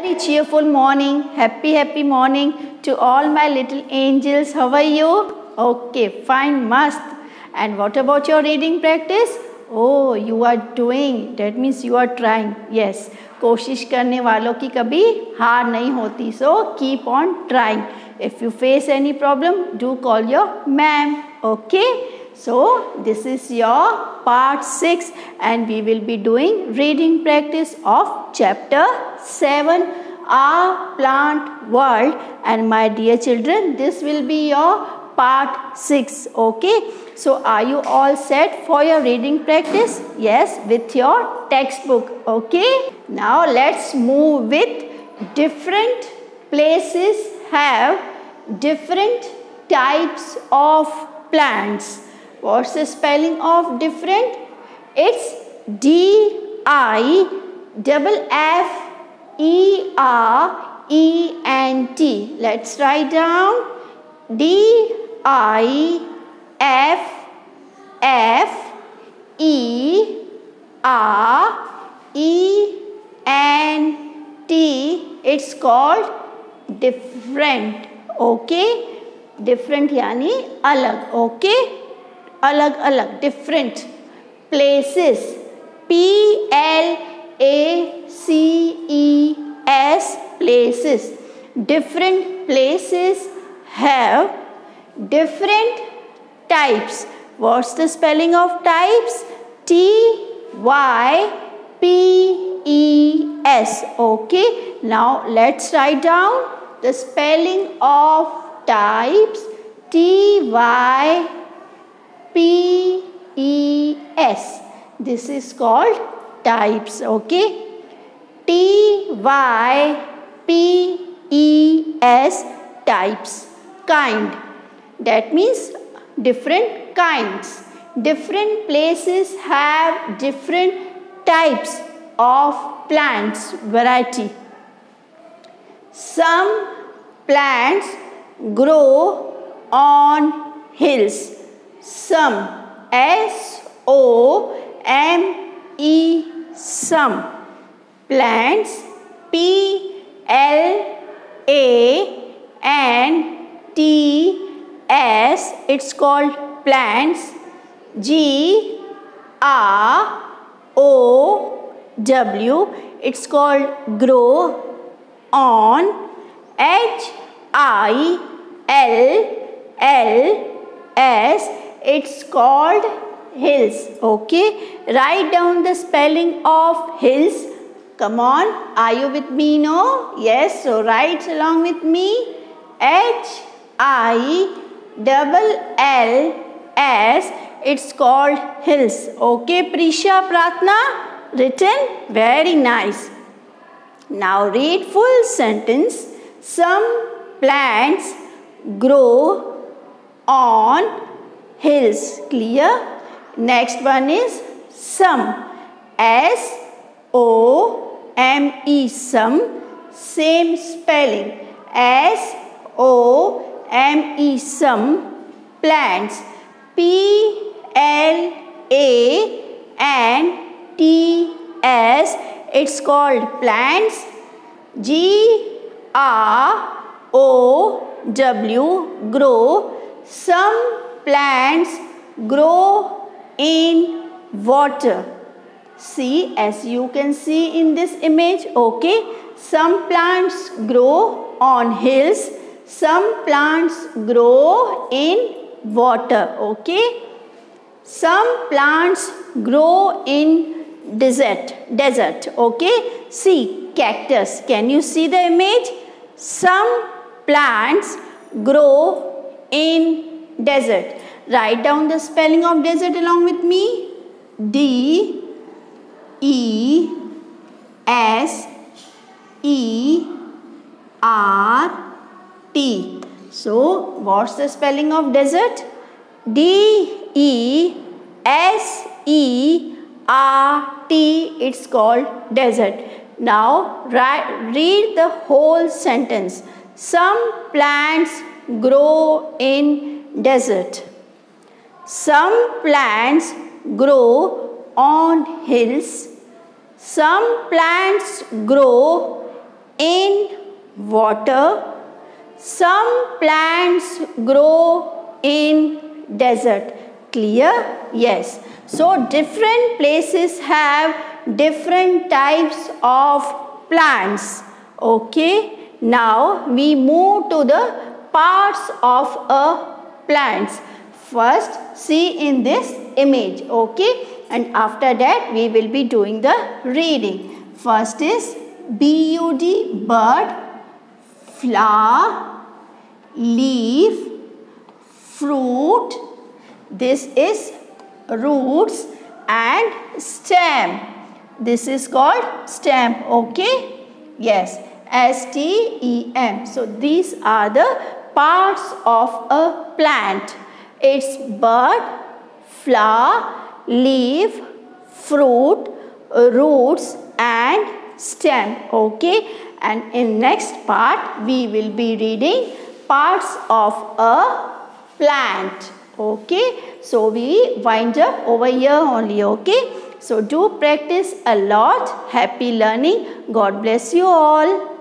cheerful morning, happy morning to all my little angels. How are you? Okay, fine, must. And what about your reading practice? Oh, you are doing. That means you are trying. Yes, कोशिश करने वालों की कभी हार नहीं होती. So keep on trying. If you face any problem, do call your ma'am. Okay. So this is your part 6 and we will be doing reading practice of chapter 7, Our Plant World. And my dear children, this will be your part 6. Okay. So are you all set for your reading practice? Yes, with your textbook. Okay. Now let's move with different places have different types of plants. What's the spelling of different? It's D-I-F-F-E-R-E-N-T. Let's write down D-I-F-F-E-R-E-N-T. It's called different. Okay. Different यानी अलग. Okay. अलग अलग different places. P-L-A-C-E-S places. Different places have different types. What's the spelling of types? T-Y-P-E-S. Okay. Now let's write down the spelling of types. T-Y-P-E-S. This is called types. Okay. T-Y-P-E-S types. Kind. That means different kinds. Different places have different types of plants. Variety. Some plants grow on hills. Some, S-O-M-E, some plants, P-L-A-N-T-S, it's called plants. G-R-O-W, it's called grow on. H-I-L-L-S, it's called hills. Okay. Write down the spelling of hills. Come on. Are you with me? No? Yes. So write along with me. H-I-L-L-S, it's called hills. Okay. Prisha, Pratna, written. Very nice. Now read full sentence. Some plants grow on hills. Clear? Next one is some. S-O-M-E, some. Same spelling. S-O-M-E, some plants. P-L-A-N-T-S, it's called plants. G-R-O-W, grow. Some plants grow in water. See, as you can see in this image. Okay. Some plants grow on hills. Some plants grow in water. Okay. Some plants grow in desert. Okay. See, cactus. Can you see the image? Some plants grow in desert. Write down the spelling of desert along with me. D-E-S-E-R-T. So, what's the spelling of desert? D-E-S-E-R-T. It's called desert. Now, read the whole sentence. Some plants grow in desert. Some plants grow on hills. Some plants grow in water. Some plants grow in desert. Clear? Yes. So different places have different types of plants. Okay. Now we move to the parts of a plant. First see in this image. Okay. And after that we will be doing the reading. First is bud, bud, flower, leaf, fruit. This is roots and stem. This is called stem. Okay. Yes. STEM. So these are the parts of a plant. It's bud, flower, leaf, fruit, roots and stem. Okay. And in next part we will be reading parts of a plant. Okay. So we wind up over here only. Okay. So do practice a lot. Happy learning. God bless you all.